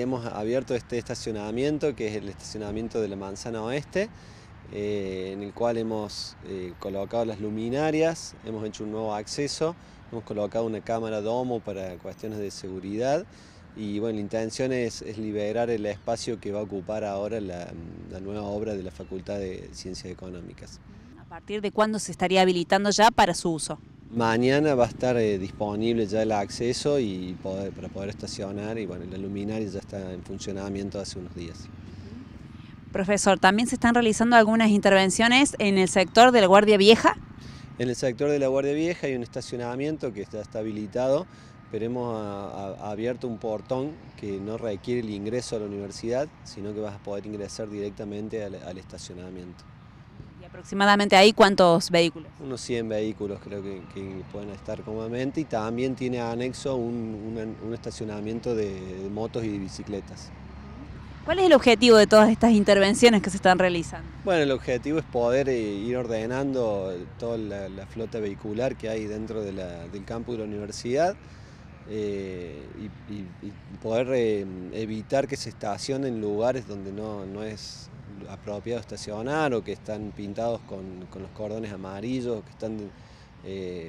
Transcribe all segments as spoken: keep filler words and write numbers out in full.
hemos abierto este estacionamiento, que es el estacionamiento de la Manzana Oeste, eh, en el cual hemos eh, colocado las luminarias, hemos hecho un nuevo acceso, hemos colocado una cámara domo para cuestiones de seguridad y bueno, la intención es, es liberar el espacio que va a ocupar ahora la, la nueva obra de la Facultad de Ciencias Económicas. ¿A partir de cuándo se estaría habilitando ya para su uso? Mañana va a estar eh, disponible ya el acceso y poder, para poder estacionar y bueno, la luminaria ya está en funcionamiento hace unos días. Profesor, ¿también se están realizando algunas intervenciones en el sector de la Guardia Vieja? En el sector de la Guardia Vieja hay un estacionamiento que ya está habilitado, pero hemos a, a, abierto un portón que no requiere el ingreso a la universidad, sino que vas a poder ingresar directamente al, al estacionamiento. ¿Y aproximadamente ahí cuántos vehículos? Unos cien vehículos creo que, que pueden estar cómodamente y también tiene anexo un, un, un estacionamiento de, de motos y de bicicletas. ¿Cuál es el objetivo de todas estas intervenciones que se están realizando? Bueno, el objetivo es poder eh, ir ordenando toda la, la flota vehicular que hay dentro de la, del campus de la universidad eh, y, y, y poder eh, evitar que se estacionen en lugares donde no, no es apropiado estacionar o que están pintados con, con los cordones amarillos, que están eh,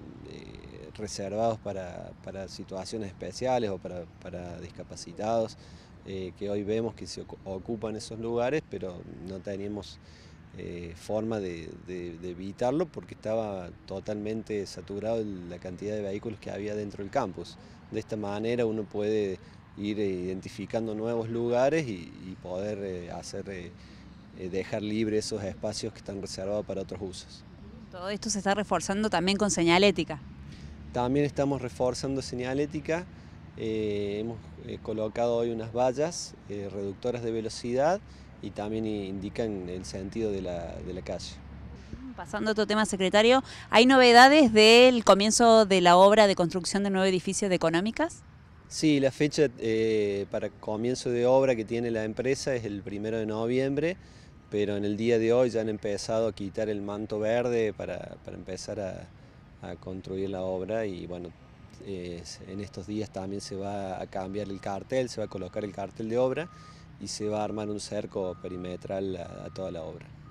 eh, reservados para, para situaciones especiales o para, para discapacitados. Eh, que hoy vemos que se ocupan esos lugares, pero no teníamos eh, forma de, de, de evitarlo porque estaba totalmente saturado la cantidad de vehículos que había dentro del campus. De esta manera uno puede ir identificando nuevos lugares y, y poder eh, hacer, eh, dejar libre esos espacios que están reservados para otros usos. Todo esto se está reforzando también con señalética. También estamos reforzando señalética. Eh, hemos eh, colocado hoy unas vallas eh, reductoras de velocidad y también indican el sentido de la, de la calle. Pasando a otro tema, secretario, ¿hay novedades del comienzo de la obra de construcción del nuevo edificio de Económicas? Sí, la fecha eh, para comienzo de obra que tiene la empresa es el primero de noviembre, pero en el día de hoy ya han empezado a quitar el manto verde para, para empezar a, a construir la obra y bueno, Eh, en estos días también se va a cambiar el cartel, se va a colocar el cartel de obra y se va a armar un cerco perimetral a, a toda la obra.